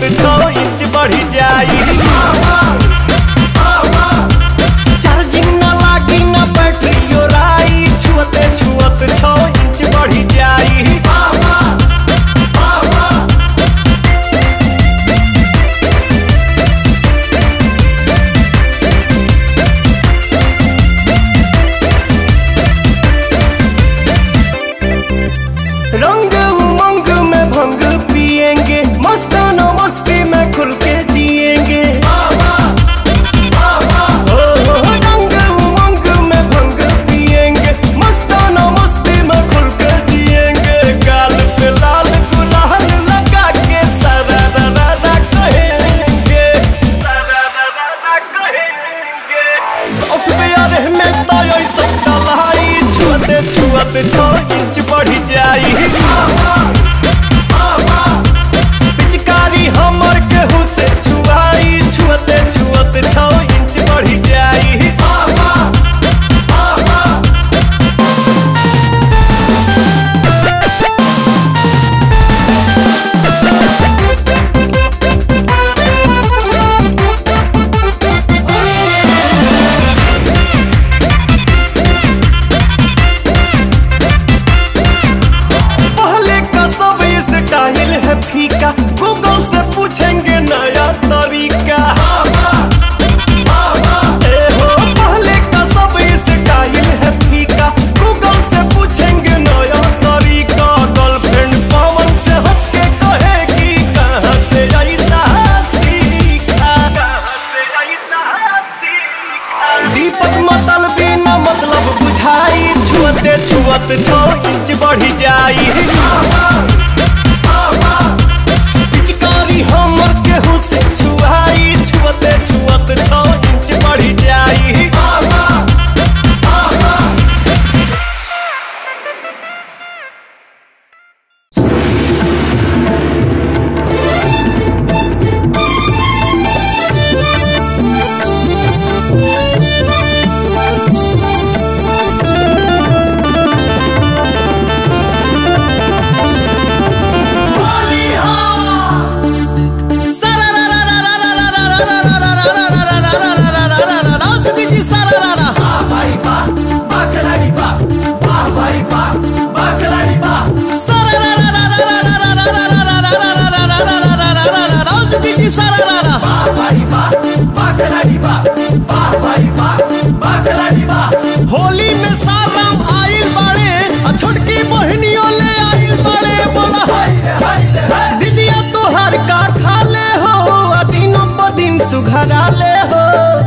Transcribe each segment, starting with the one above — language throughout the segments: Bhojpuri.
6 इंच बढ़ी जाई। चार्जिंग न लागी न बैटरी ओराई, छुअते छुअत 6 इंच बढ़ी जाई। रंग उमंग में भंग पिएंगे, मस्ताना मस्ती में खुल के जिएंगे। रंग उमंग में भंग पिएंगे, मस्ताना मस्ती में खुल के जिएंगे। गाल पे लाल गुलाल लगा के सरारा कहेंगे, शौक प्यारे में तो ऐसा डलाई, छुअते छुअत 6 इंच बढ़ी जाई। पिचकारी हमर केहू से छुआई, छुअते छुअत 6 इंच बढ़ी जाई। स्टाइल है फीका, गूगल से पूछेंगे नया तरीका। पहले का सब स्टाइल है फीका, गूगल से पूछेंगे नया तरीका। गर्लफ्रेंड पवन से हंस के कहेगी, कहाँ से ऐसा सीखा। दीपक मतलबी न मतलब बुझाई, छुअते छुअत 6 इंच बढ़ी जाई। पिचकारी हमर केहू से छुआई, छुअते छुअत 6 इंच बढ़ी जाई। होली में साराम आइल बड़े, छोटकी बहनियों ले आइल बड़े। बोला दीदिया तोहर का खा ले हो, दिनों प दिन सुघरा ले हो।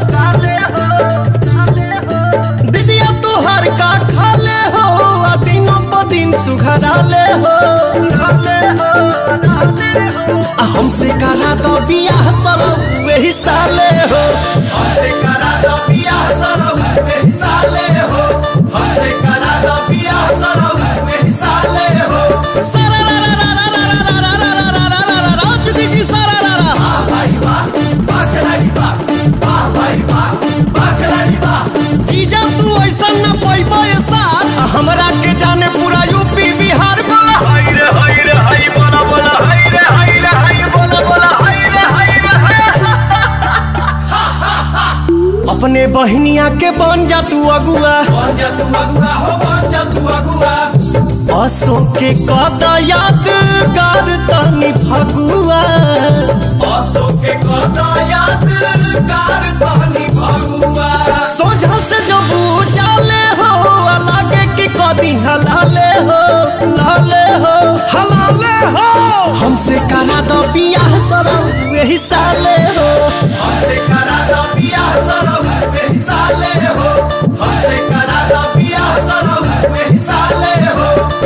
दीदिया तोहर का खा ले हो, दिनों प दिन सुघरा ले हो। हमसे करा दो बियाह सरो वही साले हो, हमसे करा दो बियाह सरो वही साले हो, हमसे करा दो बियाह सरो वही साले हो। चुकी जी सारा भाई वाह, भाई वाह। जीजा तू ऐसा न पैबा साथ, हमरा के जाने पूरा यूपी बिहार में। अपने बहनिया के बन जा तू अगुआ, असो के कदा यादगार तनी फगुआ। असो के कदा यादगार तनी फगुआ। सोझा से जब जाले हो, लागे कि कदी हलाले हो, लाले हो, हलाले हो। हमसे करा दो बियाह सरो वही साले हो, हमसे करा दो बियाह सरो वही साले हो, हमसे करा दो बियाह सरो वही साले हो।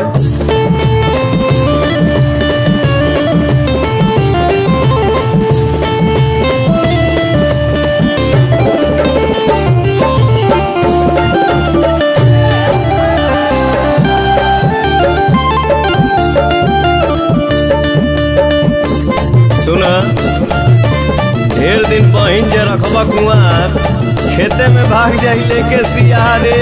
सुना, ढेर दिन पहिन जे रखबा कुआर, खेते में भाग जाई लेके सियारे।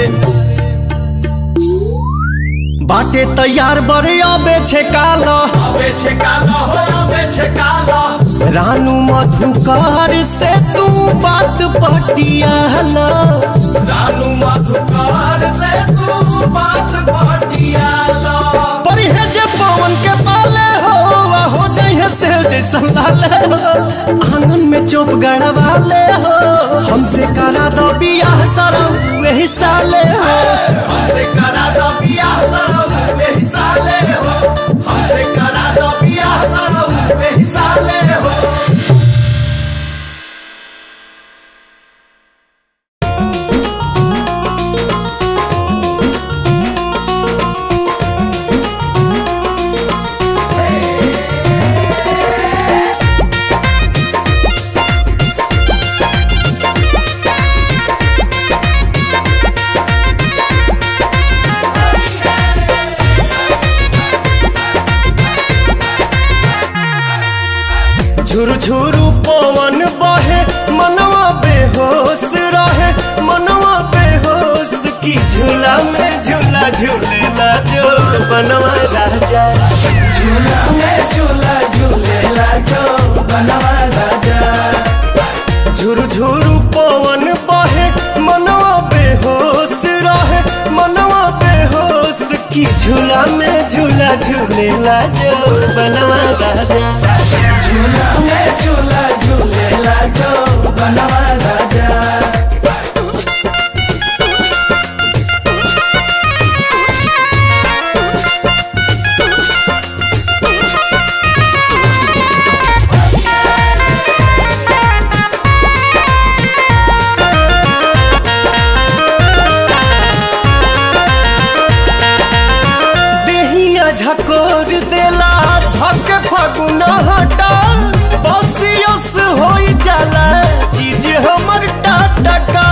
बाटे तैयार बरे आबे छे काला, आबे छे काला हो, आबे छे काला। रानू मधुकार से तू बात पटियाला, रानू मधुकार से तू बात पटियाला। परिहे जे पवन के पाले हो जाइए से जैसा लाले हो, आंगन में चोप गड़वाले हो, हमसे करा दो बियाह सरऊ वही साले हो, हमसे करा दो बियाह सरऊ वही साले हो, हमसे करा दो बियाह सरऊ वही साले हो। झुरझुरु पवन बहे मनवा बेहोश रहे, मनवा बेहोश की झूला में झूला झूलेला जो बनवा राजा, झूला में झूला झूलेला जो बनवा राजा। झुरझुरु पवन बहे मनवा बेहोश रहे, मनवा बेहोश की झूला में झूला झूलेला जो बनवा राजा, झूला में झूला झूलेला जो बनवा राजा। देहिया झकोर देला धक फगुना हटा, बसियस होई जाला चीज हमर टाटका।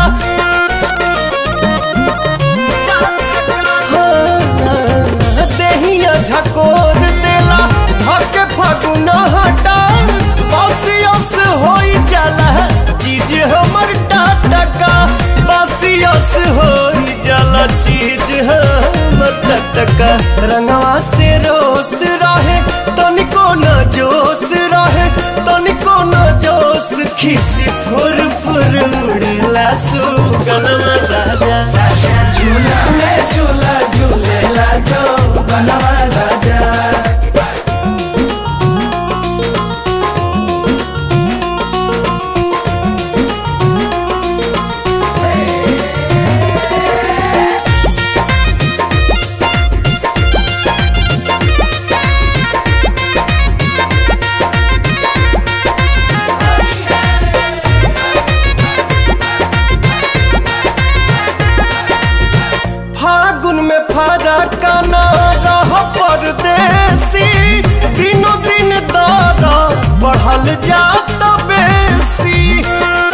देहिया झकोर देला धक फगुना हटा, बसियस होई जाला चीज हमर टाटका, बसियस होई जाला चीज हमर टाटका। रंगवा से रोस रहे तनिको न जोश रहे, तनिको न जोश खिसी फुर फुर उड़ेला सुगनमा राजा, झूला में झूला झूलेला जो बनवा राजा। फागुन में फरका ना रह परदेसी, दिनों दिन दरा बढ़ल जात बेसी।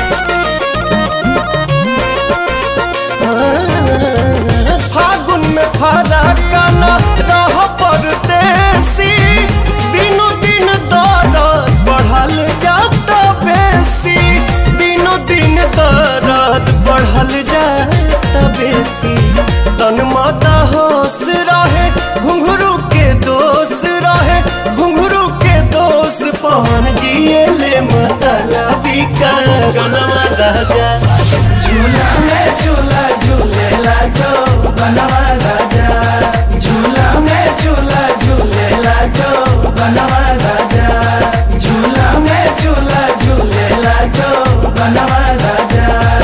फागुन में फरका ना रह परदेसी, दिनों दिन दरा बढ़ल जात बेसी, दिनों दिन दर्द बढ़ल जात बेसी। तन माता होश रहे घुंघरू के दोष रहे, घुंघरू के दोष पवन जिए ले मतलबी का गनवा राजा, झूला में झूला झूलेला जो बनवा राजा, झूला में झूला झूलेला जो बनवा राजा, झूला में झूला झूलेला जो बनवा राजा।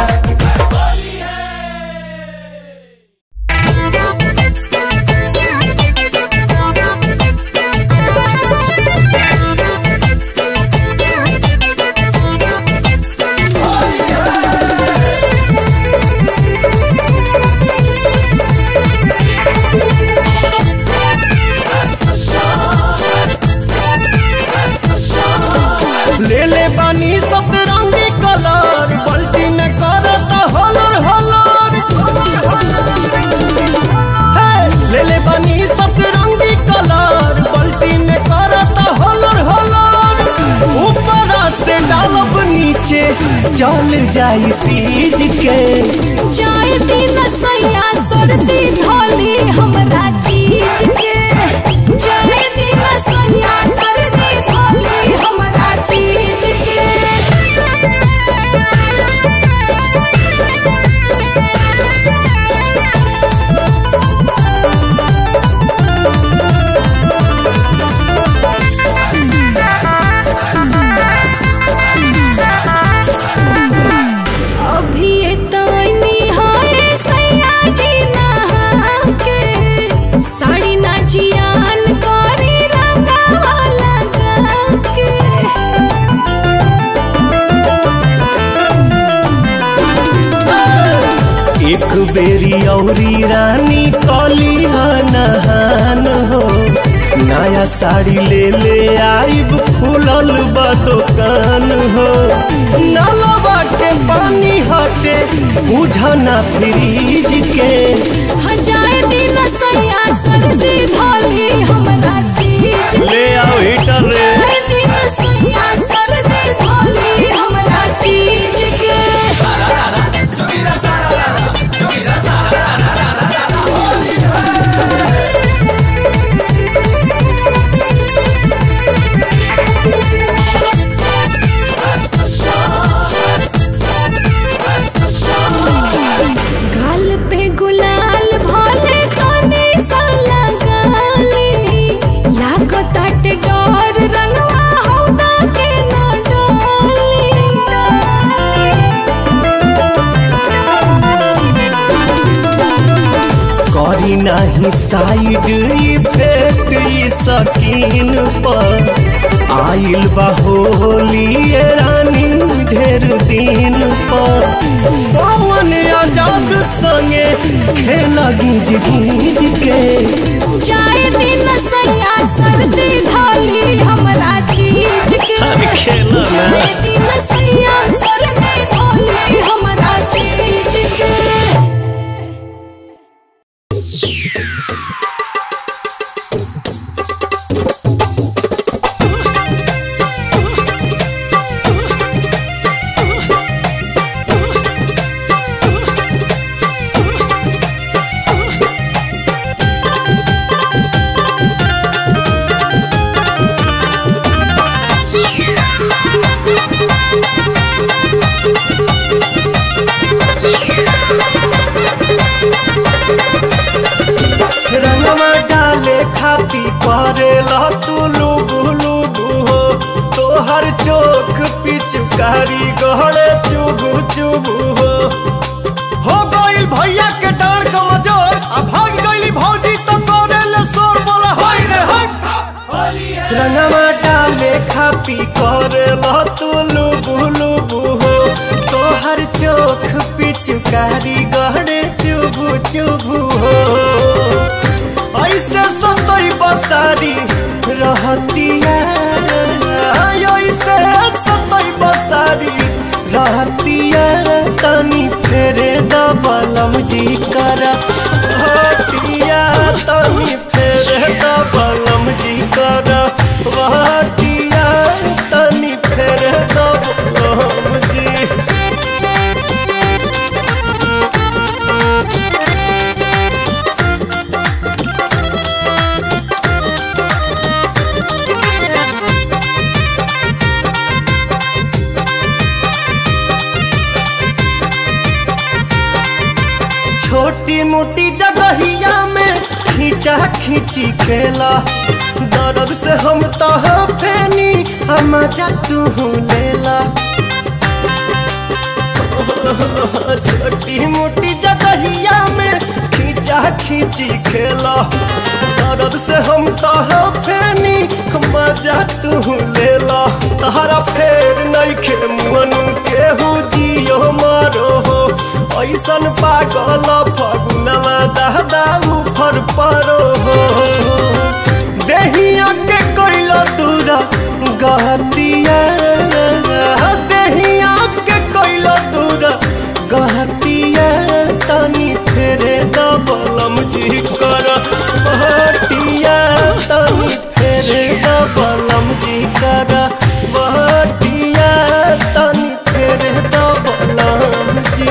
ले ले बानी सतरंगी कलर, बल्टी में करता हलर हलर, ले ले बानी सतरंगी कलर, बल्टी में करता हलर हलर। ऊपरा से डालब नीचे चल जाई सीज के, चाय दिन सैया सर्दी धोली हमरा चीज के, चाय दिन सैया सर्दी धोली हमरा चीज बेरी औरी रानी कली नहान हो नया साड़ी ले ले आइब खुलल बा दुकान हो नलवा के पानी हटे बुझना फ्रिज के जाए दिन सैया सर्दी धोली हमरा चीज ले आओ हीटर रे जाए दिन सैया सर्दी धोली हमरा चीज के गाल पे गुलाल भोले तने सा लगाली लागत आटे डोर रंगवा हौदा के न करी नहीं साइड इफेक्ट सकीन पर आइल बा होली रानी ढेर दिन पर पवन आजाद संगे खेला गीज गीज के जाए दिन सैया सर्दी धोली हमरा चीज के जाए दिन सैया सर्दी धोली हमरा चीज के रंगवा डाले खाती करेला तू लुबु लुबु हो तोहर चोख पिचकारी गहरे चुबु चुबु हो गइल भैया के डांड कमजोर आ भाग गइली भौजी तो करेले शोर बोला होय रे होय रंगवा डाले खाती करेला तू लुबु लुबु हो तोहर चोख पिचकारी गहरे चुबु चुबु हो ऐसे सतई बसारी रहतिया ऐसे सतई बसारी रहतिया तनी फेरे दबलम जी कर हटिया तनी फेरे दबलम जी कर हटिया तनी फेरे दबलम जी छोटी मोटी जगहिया में खींचा खींची खेला दर्द से हम तो फेनी मजा तू लेला छोटी मोटी जगहिया में खींचा खींची खेला दर्द से हम तो फेनी मजा तू लेला तारा फेर नहीं खे मुअन केहू जियो मारो हो ऐसन पागल फगुनवा दादा ऊपर परो हो देहिया के कोइला दूरा गहतिया देहिया के कोइला दूरा गहतिया तनी फेरे दबलम जी कर बहटिया तनी फेरे दबलम जी कर बहटिया तनी फेरे दबलम जी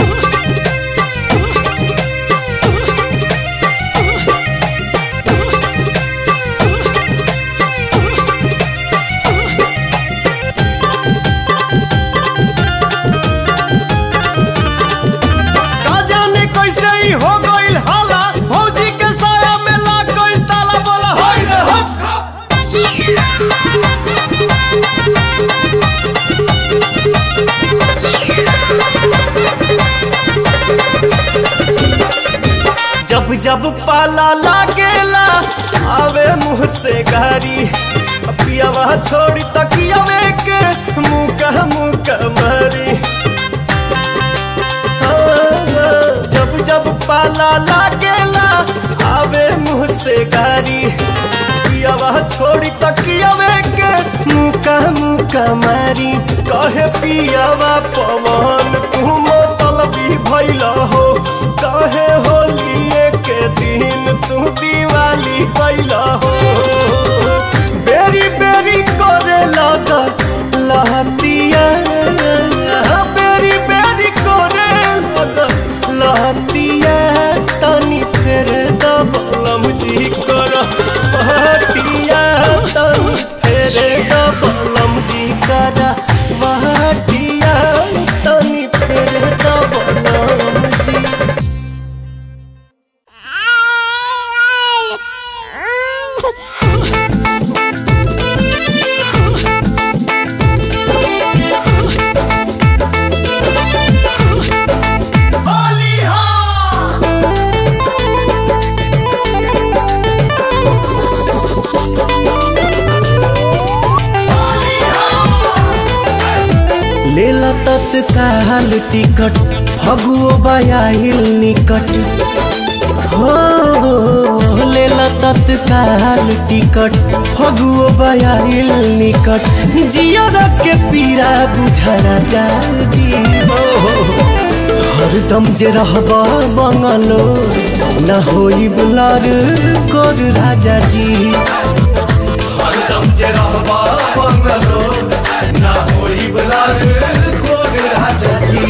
हो गइल हाला भौजी के साया में लाग गइल ताला बोला होय रे हो जब जब पाला लागेला आवे मुँह से गारी पियावा छोड़ी तकियावे के मुँह का मारी जब जब पाला लागेला आवे मुँह से गारी पियावा छोड़ी तकियावे के मुका मुका मारी कहे पियावा पवन तू मतलबी भइला हो कहे होलिए के दिन तू दिवाली भइला हो बेरी बेरी करे लगा लहतिया बेरी बेरी करे लगा लहतिया तनी फेर दबलम जी कर बहटिया तनी फेर दबलम जी कर बहटिया तनी फेर दबलम जी। लेला तत्काल टिकट फगुओ बयाहिल निकट हो लेला तत्काल टिकट फगुओ बयाहिल निकट जियर के पीरा बुझरा जी हरदम जे रहबा बंगलो न होई बुलार गोर राजा जी हरदम जे रहबा बंगलो ना होई बुलार गोर राजा जी।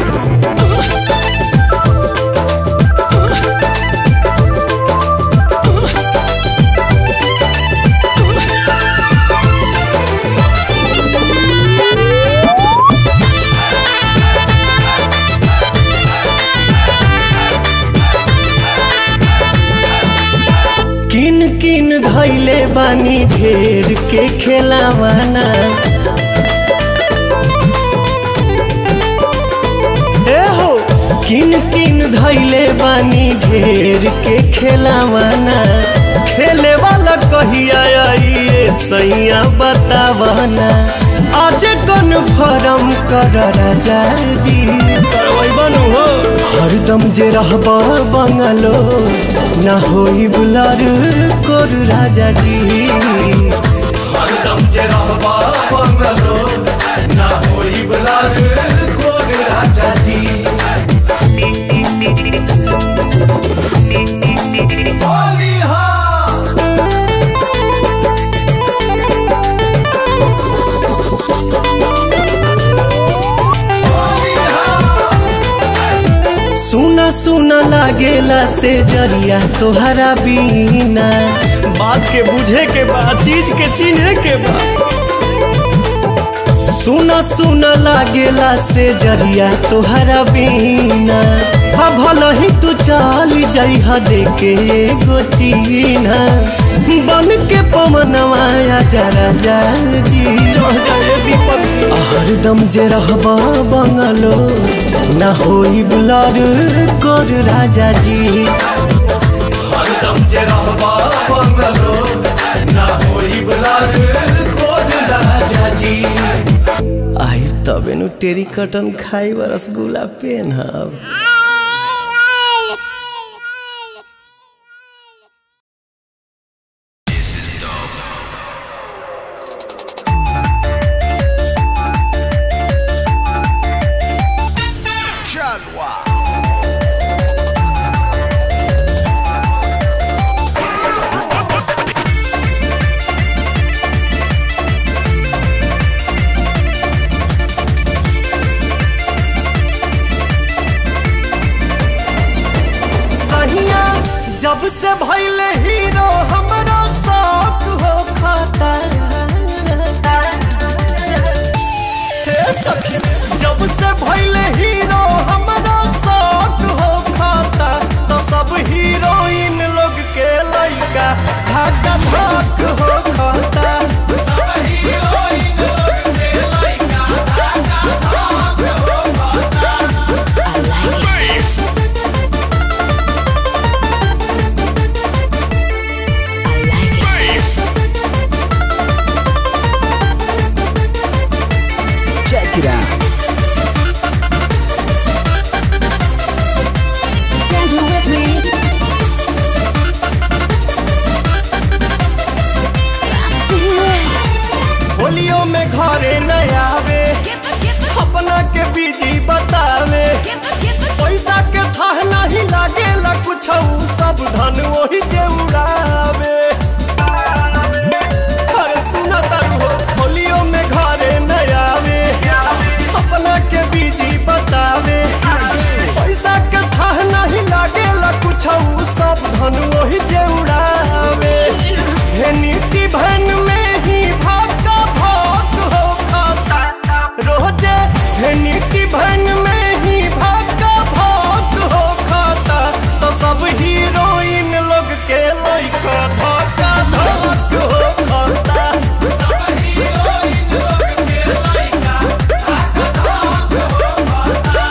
किन किन धैले बानी ढेर के खेलावाना किन किन धैले बानी ढेर के खेलावाना खेले वाला कहिया आइए सैया बतावाना आज कन्फर्म कर राजा जी बनू हो हरदम जे रहबा बंगलो ना होई बुलार गोर राजा जी हरदम जे रहबा बंगलो ना होई बुलार गोर राजा जी। सुना सुना लागेला से जरिया तोहरा बीना बात के बुझे के बाद चीज के चिन्हे के बाद सुना सुना लागेला से जरिया तोहरा बीना हा भला ही तू चल जाइहा देके एगो चीना बन के पवनवा जा राजा जी चढ़ जाए दीपक हरदम जे रहबा बंगलो ना होई बुलार गोर राजा जी हरदम जे रहबा बंगलो ना होई बुलार गोर राजा जी। आई तबे नु टेरी कटन खाई रसगुल्ला पेनहब। जब से भइले हीरो हमरा शौक हो खाता हे सखी जब से भइले हीरो हमरा शौक हो खाता तो सब हीरोइन लोग के लइका धक्का धक हो खाता सब हीरोइन लोग के लइका धक्का धक हो खाता। Check it out. बीजी बतावे पैसा के थाह नहीं लागेला कुछ सब धन वही जे उड़ावे। अरे सुना तारू हो होलियो में घरे न आवे अपना के बीजी बतावे पैसा के थाह नहीं लागेला कुछ सब धन वही जे उड़ावे। नीति भन में ही भागा भाग हो खाता रोजे नीति भन में ही भागा भाग हो खाता तो सब हीरोइन लोग के लइका धक्का धक हो खाता। सब हीरोइन लोग के लइका धक्का धक हो खाता।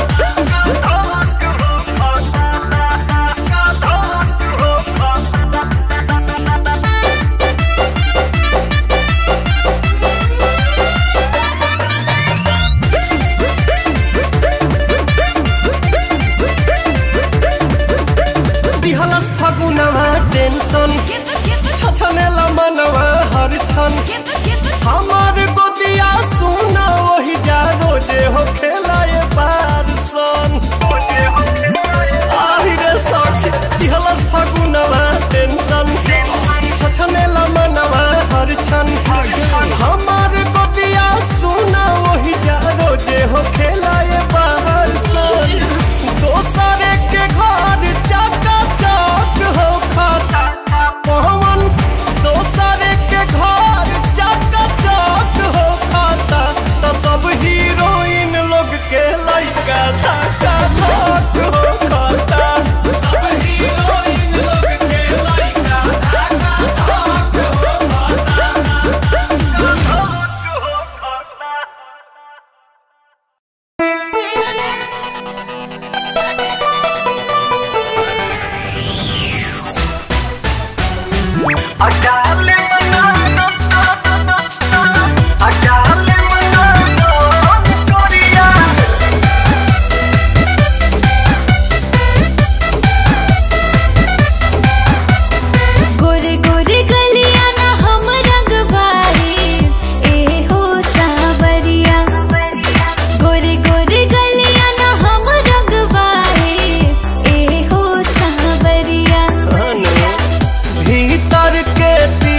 दिहलस फगुनवा टेंशन छछनेला मनवा हर छन हमार गोदिया सुना वही जा रोजे हो खेलाए पारसन। आहिरे सखी दिहलस फगुनवा टेंशन छछनेला मनवा हर छन हमार गोदिया सुना वही जा रोजे हो खेलाए पारसन। दोसरे के घर चाका चाक हो खाता पवन दोसरे के घर चाका चाक हो खाता तो सब हीरोइन लोग के लइका धक्का धक हो खाता। सब हीरोइन लोग के लइका धक्का धक हो खाता। गोरे गोरे गलिया ना हम रंगवाए ए हो सावरिया। गोरे गोरे गलिया ना हम रंगवाए ए हो सावरिया। भीतर के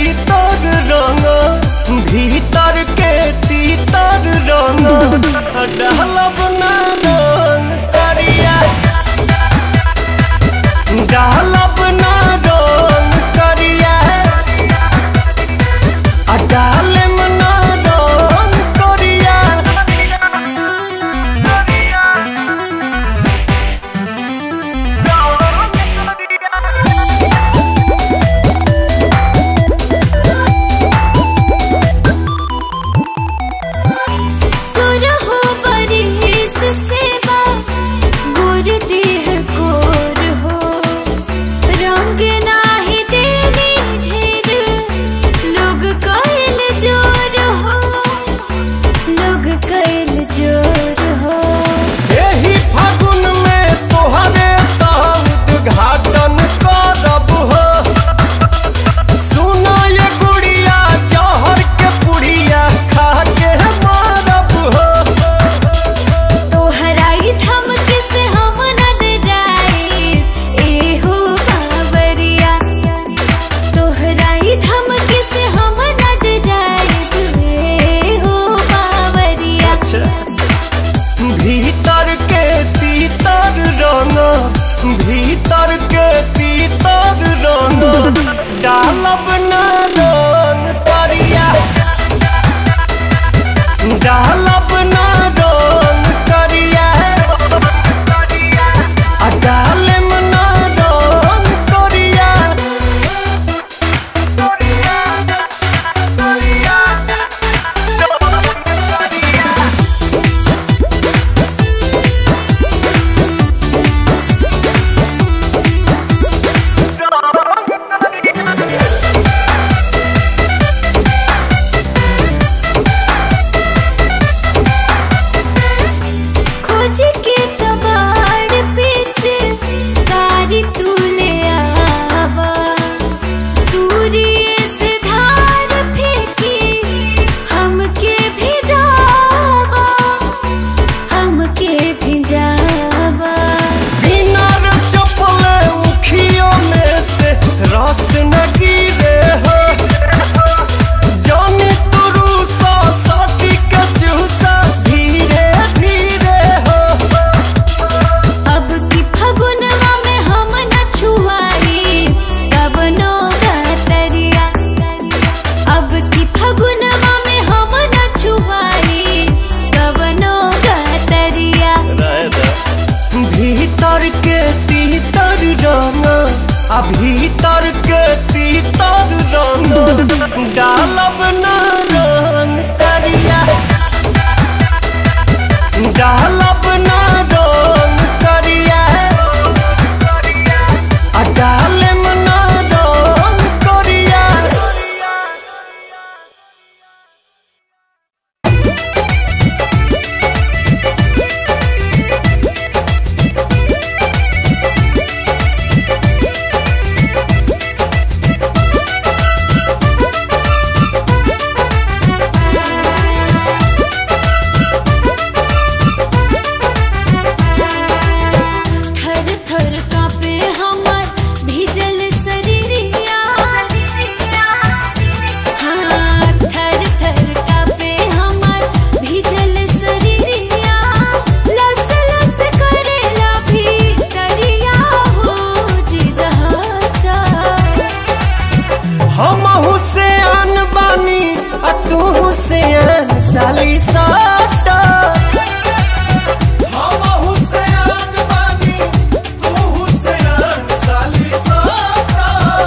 भीतर के तीतर रंग डालब ना रंग करिया डालब ना रंग करिया डालम ना रंग करिया। साली साटा हम हुसैन बानी तू हुसैन साली साटा।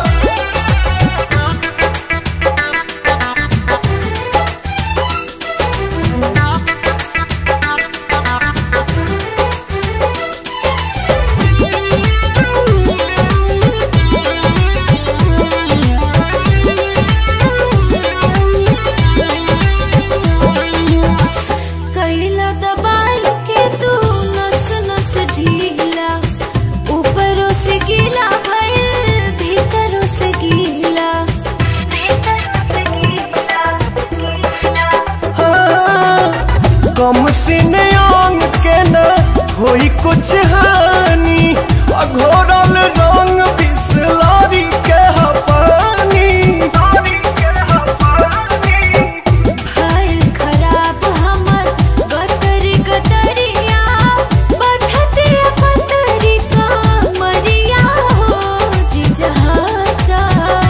कम सीने अंग के न होई कुछ हानि अघोरल रंग बिसलरी के पानी भइल खराब हमर गतरी गतरिया बठते पतरी का मरिया हो जिजहता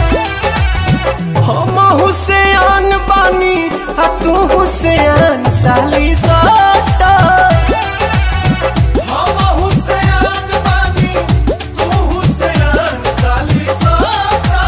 हम हुसैन बानी आ तू हुसैन साली साटा हम हुसैन बानी तू हुसैन साली साटा।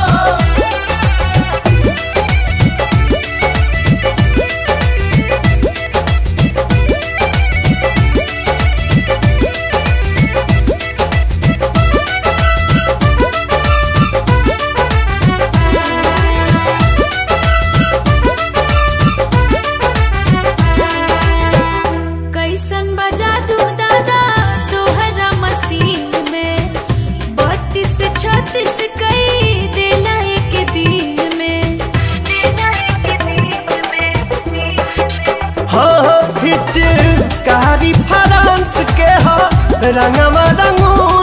कैसन बजा दू दादा तोहरा मसीन में 32 से 36 कई देला एक दिन में हाँ फिच कारी फ्रांस के हा रंगवा रंगू